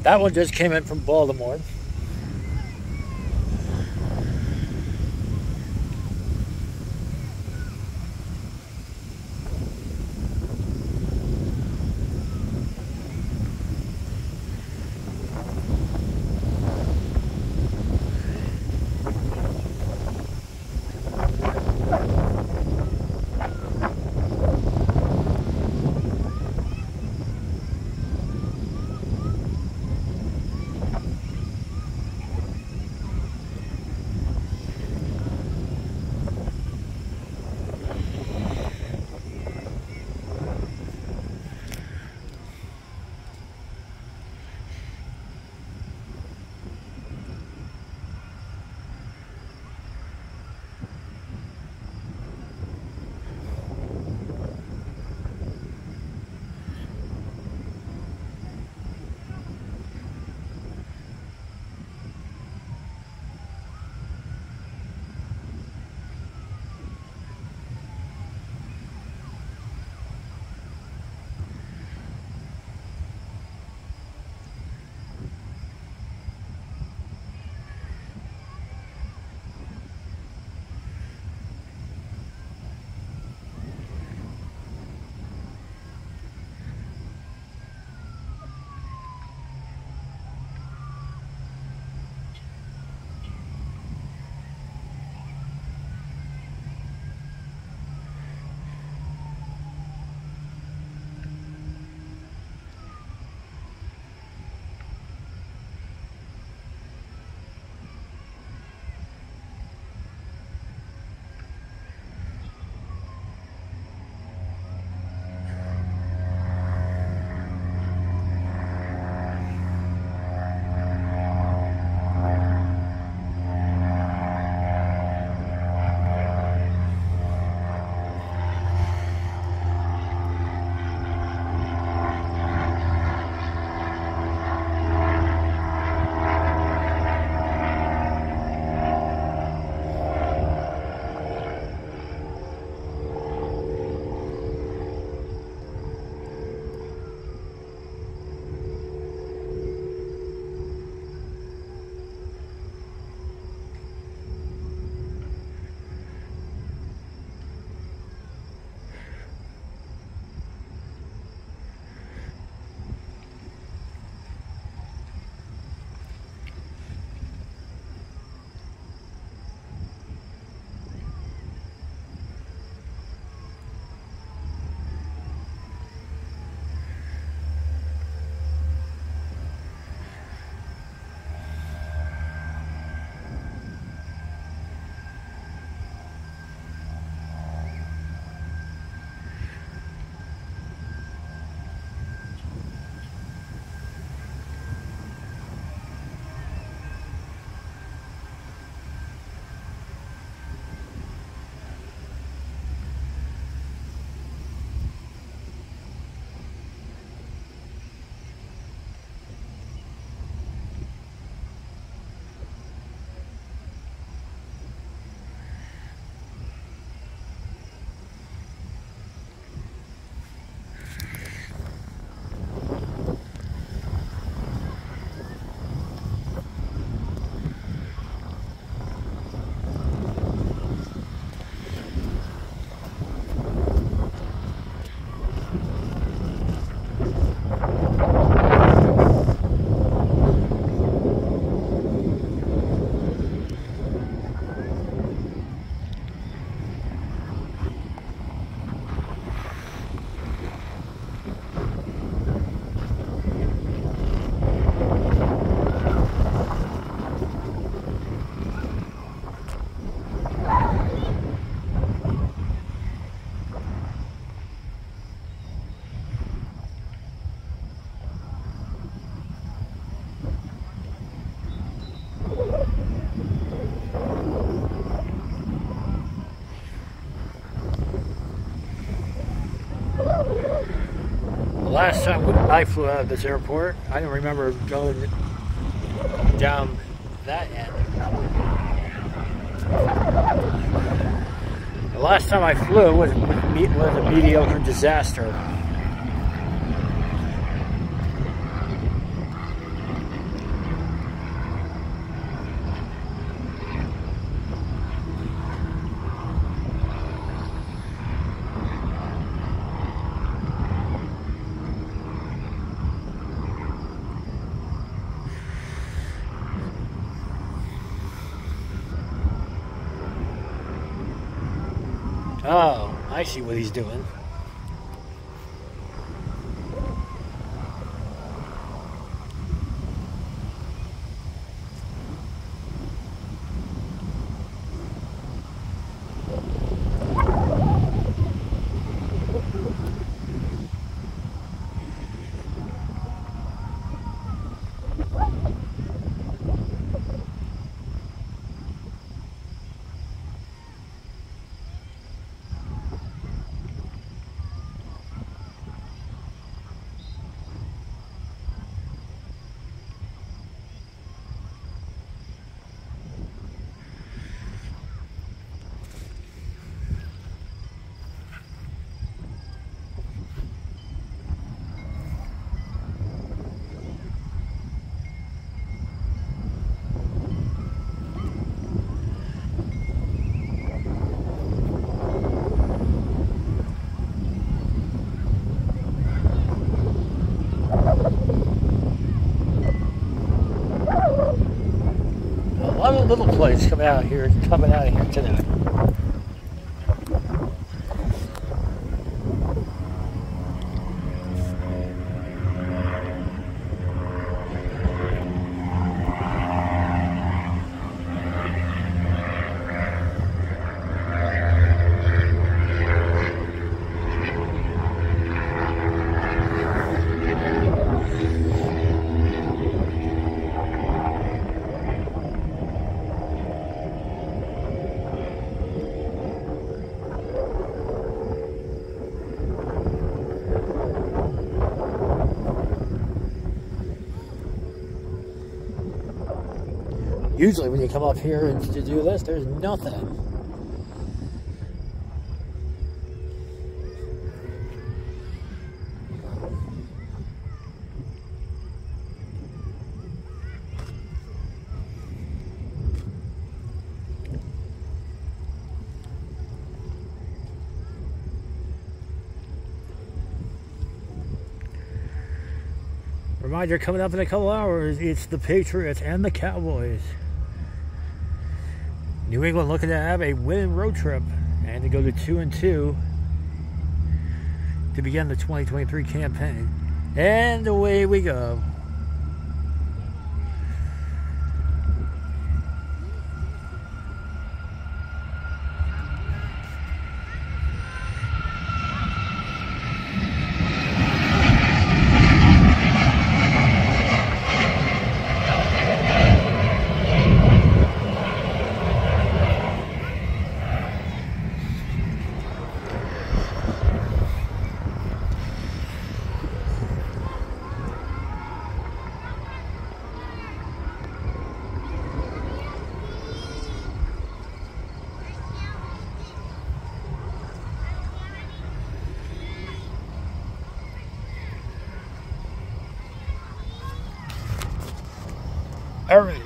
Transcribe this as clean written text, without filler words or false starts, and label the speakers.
Speaker 1: That one just came in from Baltimore. Last time I flew out of this airport, I don't remember going down that end. The last time I flew was a mediocre disaster. Oh, I see what he's doing. A lot of little planes coming out of here tonight. Usually when you come up here and to do this, there's nothing. Reminder, coming up in a couple hours, it's the Patriots and the Cowboys. New England looking to have a winning road trip and to go to 2-2 to begin the 2023 campaign. And away we go. All right.